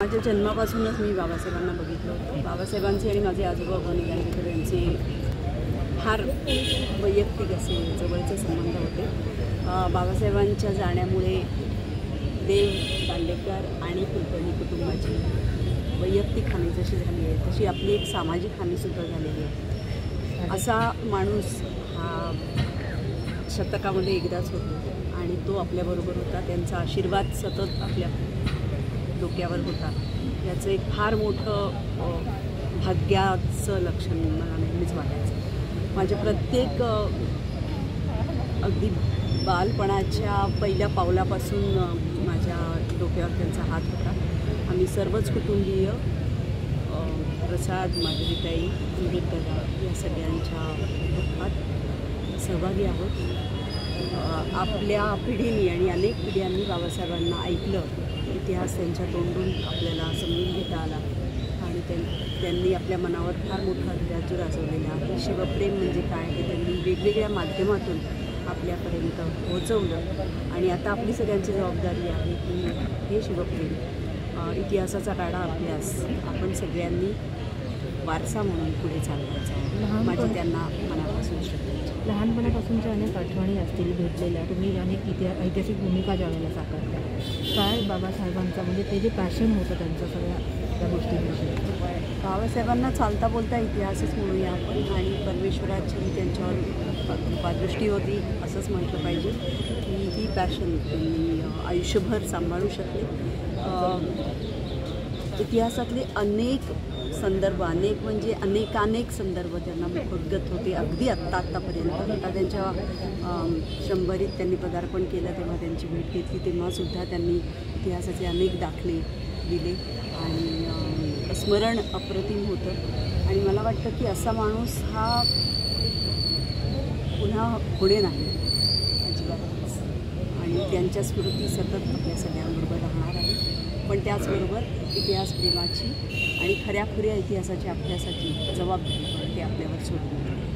माझ्या जन्मापासूनच मी बाबासाहेबांना बघितलं होतं. बाबासाहेबांचे आणि माझे आजोबा गोनी दांडेकर यांचे फार वैयक्तिक असे जवळचे संबंध होते. बाबासाहेबांच्या जाण्यामुळे देव दांडेकर आणि कुलकर्णी कुटुंबाची वैयक्तिक हानी जशी झाली आहे तशी आपली एक सामाजिक हानीसुद्धा झालेली आहे. असा माणूस हा शतकामध्ये एकदाच होतो आणि तो आपल्याबरोबर होता. त्यांचा आशीर्वाद सतत आपल्या डोक्यावर होता. याचं एक फार मोठं भाग्याचं लक्षण मला नेहमीच वाटायचं. माझ्या प्रत्येक अगदी बालपणाच्या पहिल्या पावलापासून माझ्या डोक्यावर त्यांचा हात होता. आम्ही सर्वच कुटुंबीय प्रसाद, माधुरीताई, दादा या सगळ्यांच्या दुःखात सहभागी आहोत. आपल्या पिढीने आणि अनेक पिढ्यांनी बाबासाहेबांना ऐकलं. इतिहास त्यांच्या तोंडून आपल्याला समजून घेता आला आणि त्यांनी आपल्या मनावर फार मोठा अधिराज्य गाजवलेला आहे. शिवप्रेम म्हणजे काय हे त्यांनी वेगवेगळ्या माध्यमातून आपल्यापर्यंत पोहोचवलं आणि आता आपली सगळ्यांची जबाबदारी आहे की हे शिवप्रेम इतिहासाचा काढा अभ्यास आपण सगळ्यांनी वारसा म्हणून पुढे चालवायचा. माझी त्यांना मनापासून श्रद्धा. लहानपणापासूनच्या अनेक आठवणी असतील भेटलेल्या. तुम्ही अनेक ऐतिहासिक भूमिका ज्यावेळेला साकारल्या, काय बाबासाहेबांचं म्हणजे ते जे पॅशन होतं त्यांचं सगळ्या त्या गोष्टींविषयी? बाबासाहेबांना चालता बोलता इतिहासच म्हणूया आपण आणि परमेश्वराची त्यांच्यावर कृपादृष्टी होती असंच म्हटलं पाहिजे की ही पॅशन त्यांनी आयुष्यभर सांभाळू शकले. इतिहासातले अनेक संदर्भ म्हणजे अनेकानेक संदर्भ त्यांना मुखोद्गत होते अगदी आत्तापर्यंत. आता त्यांच्या 100वीत त्यांनी पदार्पण केलं तेव्हा त्यांची भेट घेतली तेव्हासुद्धा त्यांनी इतिहासाचे अनेक दाखले दिले आणि स्मरण अप्रतिम होतं. आणि मला वाटतं की असा माणूस हा पुन्हा पुढे नाही अजिबातच आणि त्यांच्या स्मृती सतत आपल्या सगळ्यांबरोबर राहणार आहे. पण त्याचबरोबर इतिहासप्रेमाची आणि खऱ्याखुऱ्या इतिहासाच्या अभ्यासाची जबाबदारी ते आपल्यावर सोडून